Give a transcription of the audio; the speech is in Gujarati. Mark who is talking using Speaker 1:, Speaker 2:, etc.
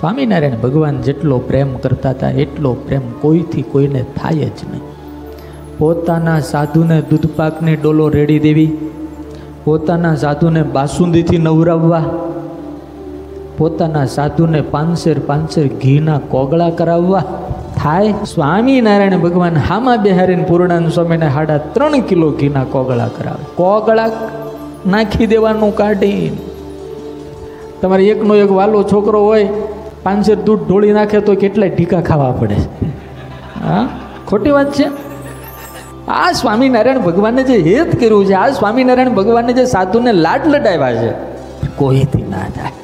Speaker 1: સ્વામિનારાયણ ભગવાન જેટલો પ્રેમ કરતા હતા એટલો પ્રેમ કોઈથી કોઈને થાય જ નહીં. પોતાના સાધુને દૂધપાકની ડોલો રેડી દેવી, પોતાના સાધુને બાસુંદીથી નવરાવવા, પોતાના સાધુને 500 ઘીના કોગળા કરાવવા થાય. સ્વામિનારાયણ ભગવાન હામાં બેહારીને પૂર્ણાનંદ સ્વામીને 3.5 કિલો ઘીના કોગળા કરાવે. કોગળા નાખી દેવાનું કાઢીને. તમારે એકનો એક વાલો છોકરો હોય, 5 દૂધ ઢોળી નાખે તો કેટલાય ટીકા ખાવા પડે. હા, ખોટી વાત છે. આ સ્વામિનારાયણ ભગવાને જે હેત કર્યું છે, આ સ્વામિનારાયણ ભગવાને જે સાધુને લાડ લડાવ્યા છે, કોઈથી ના થાય.